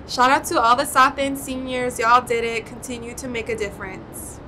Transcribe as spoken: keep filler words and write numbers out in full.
Shout out to all the South End seniors. Y'all did it. Continue to make a difference.